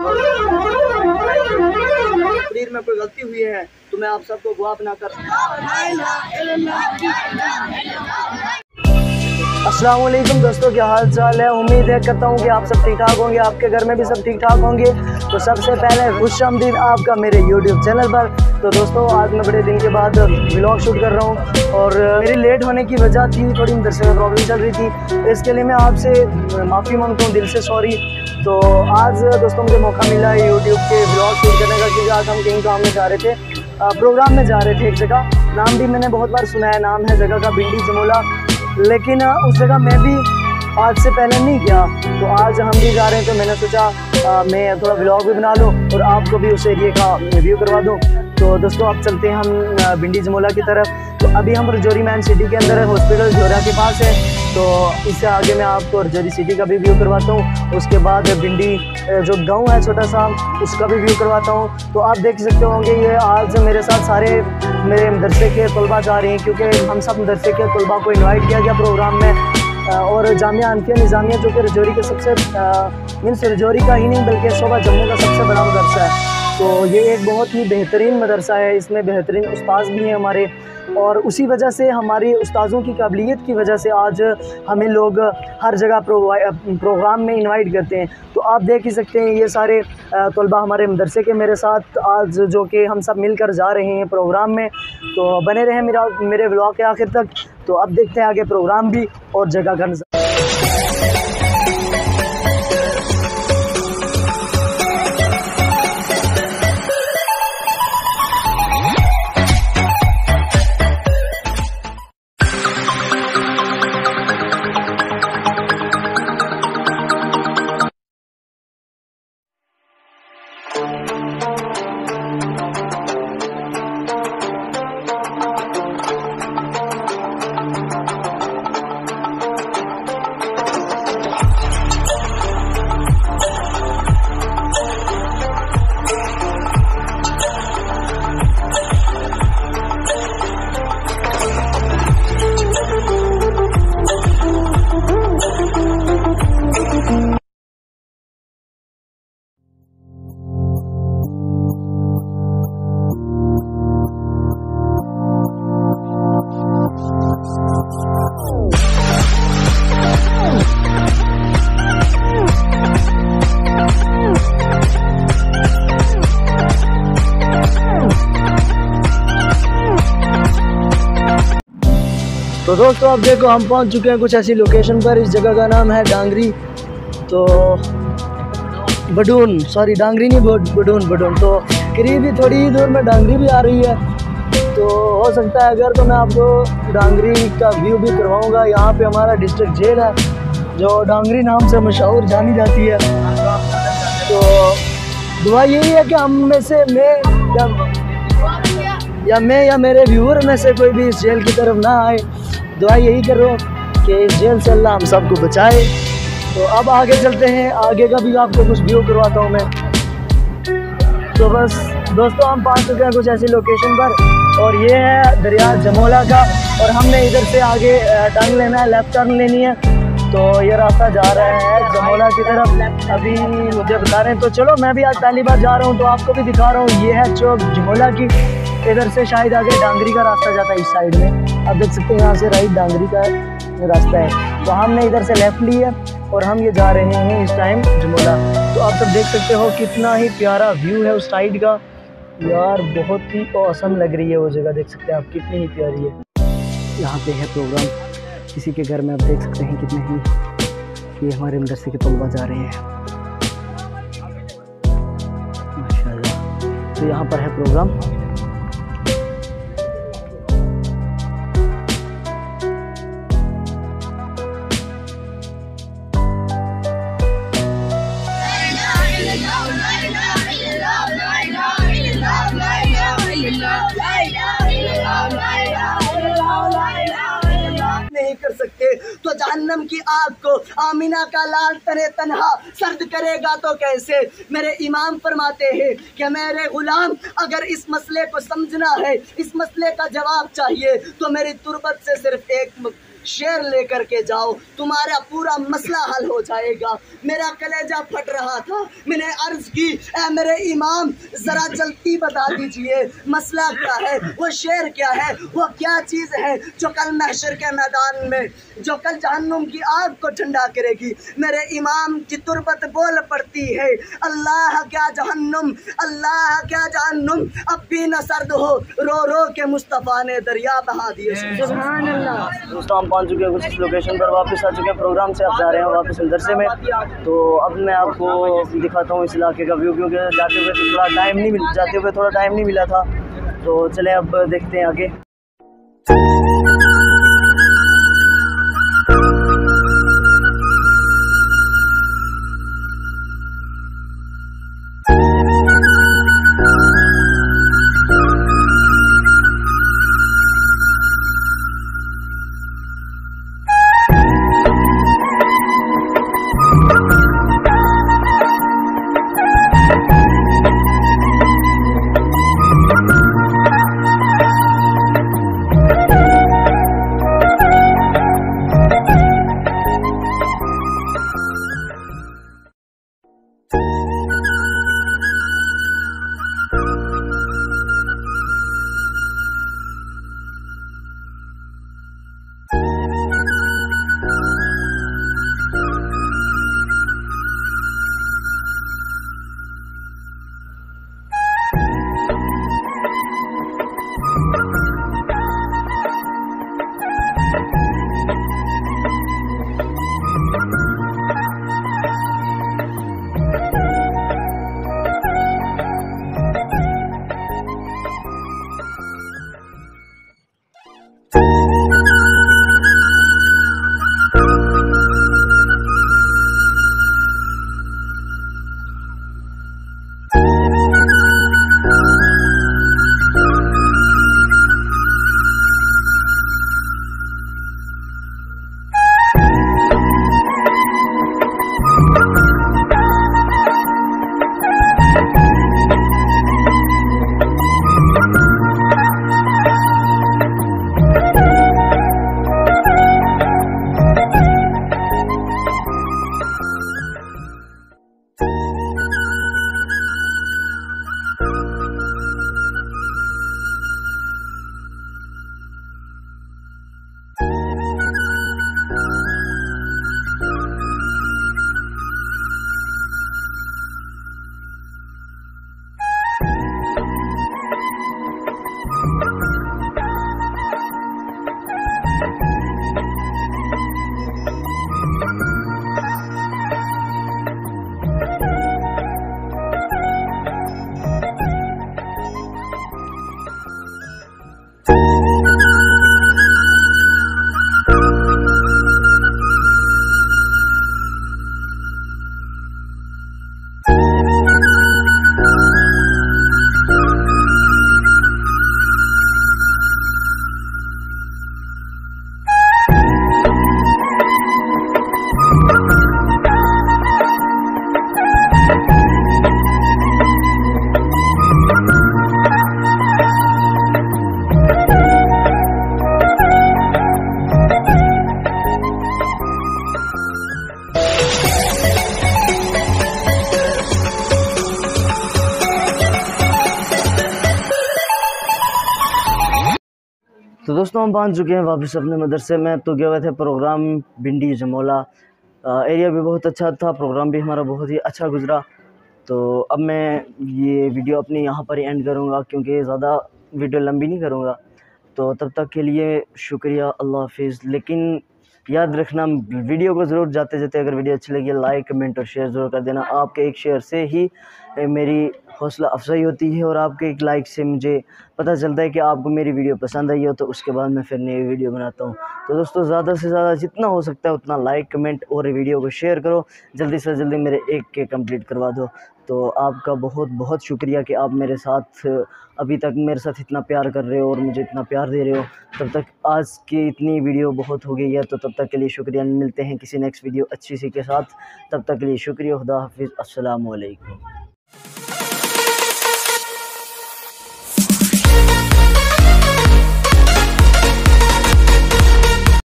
तकरीर में कोई गलती हुई है तो मैं आप सबको गुआह बना कर। अस्सलाम वालेकुम दोस्तों, क्या हाल चाल है। उम्मीद है करता हूँ कि आप सब ठीक ठाक होंगे, आपके घर में भी सब ठीक ठाक होंगे। तो सबसे पहले खुशामदीद आपका मेरे YouTube चैनल पर। तो दोस्तों आज मैं बड़े दिन के बाद व्लॉग शूट कर रहा हूँ और मेरी लेट होने की वजह थी, थोड़ी मदरसे में प्रॉब्लम चल रही थी, तो इसके लिए मैं आपसे माफ़ी मांगता हूँ, दिल से सॉरी। तो आज दोस्तों मुझे मौका मिला है यूट्यूब के व्लॉग शूट करने का, क्योंकि आज हम कहीं काम में जा रहे थे, प्रोग्राम में जा रहे थे एक जगह। नाम भी मैंने बहुत बार सुना है, नाम है जगह का बिंडी जमोला, लेकिन उस जगह मैं भी आज से पहले नहीं गया। तो आज हम भी जा रहे हैं, तो मैंने सोचा मैं थोड़ा व्लॉग भी बना लूँ और आपको भी उस एरिया का रिव्यू करवा दूँ। तो दोस्तों अब चलते हैं हम बिंडी जमोला की तरफ। तो अभी हम रजौरी मैन सिटी के अंदर है, हॉस्पिटल झोरा के पास है। तो इससे आगे मैं आपको रजौरी सिटी का भी व्यू करवाता हूँ, उसके बाद बिंडी जो गांव है छोटा सा उसका भी व्यू करवाता हूँ। तो आप देख सकते होंगे ये आज मेरे साथ सारे मेरे मदरसे के तलबा जा रहे हैं, क्योंकि हम सब मदरसे के तलबा को इन्वाइट किया गया प्रोग्राम में। और जामिया अनफिया निज़ामिया जो कि रजौरी के सबसे मीन्स रजौरी का ही नहीं बल्कि शोबा जम्मू का सबसे बड़ा मदरसा है। तो ये एक बहुत ही बेहतरीन मदरसा है, इसमें बेहतरीन उस्ताद भी हैं हमारे, और उसी वजह से हमारी उस्ताज़ों की काबिलियत की वजह से आज हमें लोग हर जगह प्रोग्राम में इनवाइट करते हैं। तो आप देख ही सकते हैं ये सारे तलबा हमारे मदरसे के मेरे साथ आज जो कि हम सब मिलकर जा रहे हैं प्रोग्राम में। तो बने रहें मेरे व्लॉग के आखिर तक। तो अब देखते हैं आगे प्रोग्राम भी और जगह का नज़ारा। तो दोस्तों अब देखो हम पहुंच चुके हैं कुछ ऐसी लोकेशन पर। इस जगह का नाम है डांगरी, तो बडून, सॉरी डांगरी नहीं बडून। तो करीब ही थोड़ी ही दूर में डांगरी भी आ रही है। तो हो सकता है अगर तो मैं आपको डांगरी का व्यू भी करवाऊंगा। यहाँ पे हमारा डिस्ट्रिक्ट जेल है जो डांगरी नाम से मशहूर जानी जाती है। तो दुआ यही है कि हम में से मैं या मेरे व्यूअर में से कोई भी इस जेल की तरफ ना आए। दुआ यही करो कि इस जेल से अल्लाह हम सबको बचाए। तो अब आगे चलते हैं, आगे का भी आपको कुछ व्यू करवाता हूँ मैं। तो बस दोस्तों हम पहुँच चुके हैं कुछ ऐसी लोकेशन पर, और ये है दरिया जमोला का, और हमने इधर से आगे टर्न लेना है, लेफ़्ट टर्न लेनी है। तो ये रास्ता जा रहा है जमोला की तरफ, अभी मुझे बता रहे हैं। तो चलो मैं भी आज पहली बार जा रहा हूँ तो आपको भी दिखा रहा हूँ। ये है चौक जमोला की, इधर से शायद आगे डांगरी का रास्ता जाता है इस साइड में। आप देख सकते हैं यहाँ से राइट डांगरी का रास्ता है। तो हमने इधर से लेफ़्ट ली है और हम ये जा रहे हैं इस टाइम जमोला। तो आप सब देख सकते हो कितना ही प्यारा व्यू है उस साइड का यार, बहुत ही औसम लग रही है वो जगह। देख सकते हैं आप कितनी ही प्यारी है। यहाँ पे है प्रोग्राम किसी के घर में, आप देख सकते हैं कितने ही ये हमारे मदरसे के तलबा जा रहे हैं माशाल्लाह। तो यहाँ पर है प्रोग्राम। नहीं कर सकते तो जहन्नम की आग को आमिना का लाल तने तन्हा सर्द करेगा तो कैसे। मेरे इमाम फरमाते हैं कि मेरे गुलाम अगर इस मसले को समझना है, इस मसले का जवाब चाहिए, तो मेरी तुरबत से सिर्फ एक शेर लेकर के जाओ, तुम्हारा पूरा मसला हल हो जाएगा। मेरा कलेजा फट रहा था, मैंने अर्ज की ऐ मेरे इमाम जरा जल्दी बता दीजिए मसला क्या है, वो शेर क्या है, वो क्या चीज़ है जो कल महशर के मैदान में, जो कल जहन्नुम की आग को ठंडा करेगी। मेरे इमाम की तुरबत बोल पड़ती है, अल्लाह क्या जहन्नुम, अल्लाह क्या जहन्नुम अब भी न सर्द हो, रो रो के मुस्तफ़ा ने दरिया बहा दिए। सुभान अल्लाह। दोस्तों हम पहुंच चुके हैं कुछ लोकेशन पर, वापस आ चुके हैं प्रोग्राम से, आप जा रहे हैं वापस मदरसे में। तो अब मैं आपको दिखाता हूँ इस इलाके का व्यू, क्योंकि जाते हुए थोड़ा टाइम नहीं मिला था। तो चले अब देखते हैं आगे। तो दोस्तों हम पहुंच चुके हैं वापस अपने मदरसे में। तो गए हुए थे प्रोग्राम भिंडी जमोला, एरिया भी बहुत अच्छा था, प्रोग्राम भी हमारा बहुत ही अच्छा गुजरा। तो अब मैं ये वीडियो अपनी यहाँ पर ही एंड करूँगा, क्योंकि ज़्यादा वीडियो लंबी नहीं करूँगा। तो तब तक के लिए शुक्रिया, अल्लाह हाफिज़। लेकिन याद रखना, वीडियो को ज़रूर जाते जाते अगर वीडियो अच्छी लगी लाइक कमेंट और शेयर ज़रूर कर देना। आपके एक शेयर से ही मेरी हौसला अफजाई होती है, और आपके एक लाइक से मुझे पता चलता है कि आपको मेरी वीडियो पसंद आई हो, तो उसके बाद मैं फिर नई वीडियो बनाता हूँ। तो दोस्तों ज़्यादा से ज़्यादा जितना हो सकता है उतना लाइक कमेंट और वीडियो को शेयर करो, जल्दी से जल्दी मेरे 1K कंप्लीट करवा दो। तो आपका बहुत बहुत शुक्रिया कि आप मेरे साथ अभी तक मेरे साथ इतना प्यार कर रहे हो और मुझे इतना प्यार दे रहे हो। तब तक आज की इतनी वीडियो बहुत हो गई है, तो तब तक के लिए शुक्रिया। मिलते हैं किसी नेक्स्ट वीडियो अच्छी सी के साथ, तब तक के लिए शुक्रिया। खुदा हाफिज़, अस्सलामु अलैकुम।